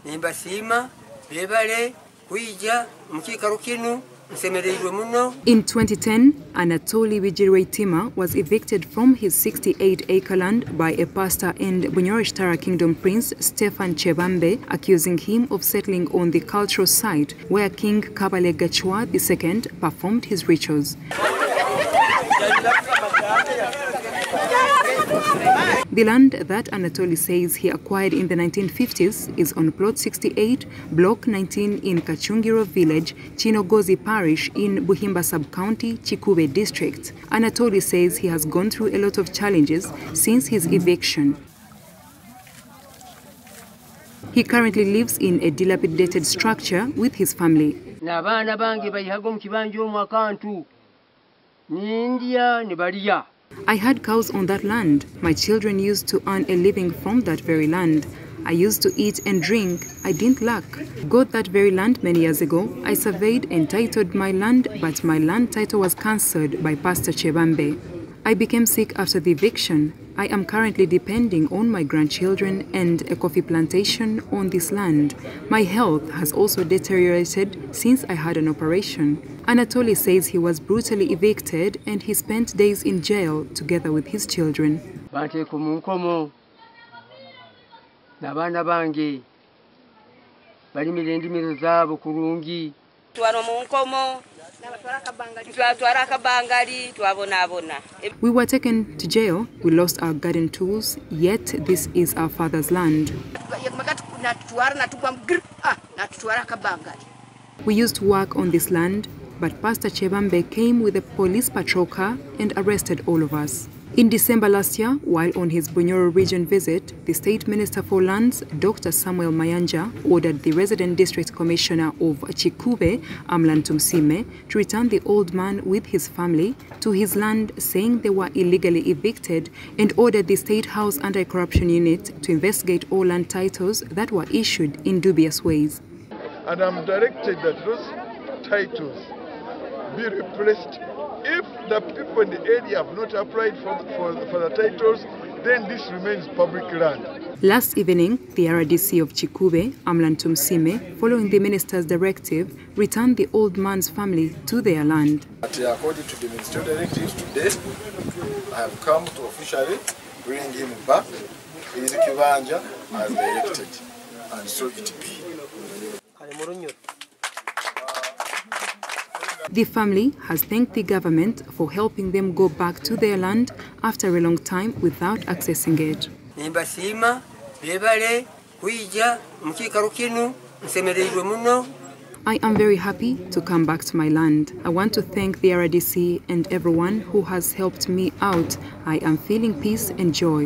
nimbasima bebale kuija mukikaro kinu. In 2010, Anatoly Bijireitima was evicted from his 68-acre land by a pastor and Bunyoreshtara Kingdom Prince Stefan Chebambe, accusing him of settling on the cultural site where King Kabale Gachwa II performed his rituals. The land that Anatoly says he acquired in the 1950s is on Plot 68, Block 19 in Kachungiro Village, Chinogozi Parish in Buhimba Sub-County, Chikube District. Anatoly says he has gone through a lot of challenges since his eviction. He currently lives in a dilapidated structure with his family. I had cows on that land. My children used to earn a living from that very land. I used to eat and drink. I didn't lack. Got that very land many years ago. I surveyed and titled my land, but my land title was cancelled by Pastor Chebambe. I became sick after the eviction. I am currently depending on my grandchildren and a coffee plantation on this land. My health has also deteriorated since I had an operation. Anatoly says he was brutally evicted and he spent days in jail together with his children. We were taken to jail, we lost our garden tools, yet this is our father's land. We used to work on this land, but Pastor Chebambe came with a police patrol car and arrested all of us. In December last year, while on his Bunyoro region visit, the State Minister for Lands, Dr. Samuel Mayanja, ordered the Resident District Commissioner of Chikube, Amlan Tumsime, to return the old man with his family to his land, saying they were illegally evicted, and ordered the State House Anti-Corruption Unit to investigate all land titles that were issued in dubious ways. And I'm directed that those titles be replaced. If the people in the area have not applied for the titles, then this remains public land. Last evening, the RDC of Chikube, Amlan Tumsime, following the minister's directive, returned the old man's family to their land. According to the ministerial directives today, I have come to officially bring him back in his Kibanja as directed, and so it be. The family has thanked the government for helping them go back to their land after a long time without accessing it. I am very happy to come back to my land. I want to thank the RDC and everyone who has helped me out. I am feeling peace and joy.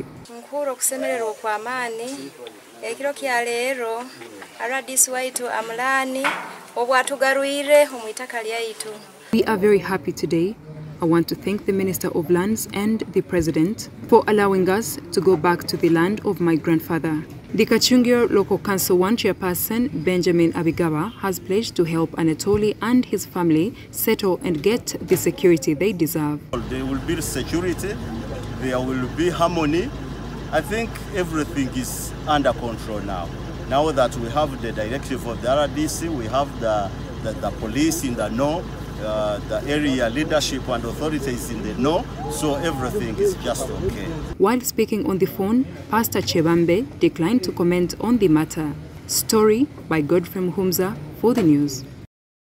We are very happy today. I want to thank the Minister of Lands and the President for allowing us to go back to the land of my grandfather. The Kachungiro Local Council 1 chairperson, Benjamin Abigawa, has pledged to help Anatoly and his family settle and get the security they deserve. There will be security, there will be harmony. I think everything is under control now. Now that we have the directive of the RDC, we have the police in the know, the area leadership and authorities in the know, so everything is just okay. While speaking on the phone, Pastor Chebambe declined to comment on the matter. Story by Godfrey Muhumza for the news.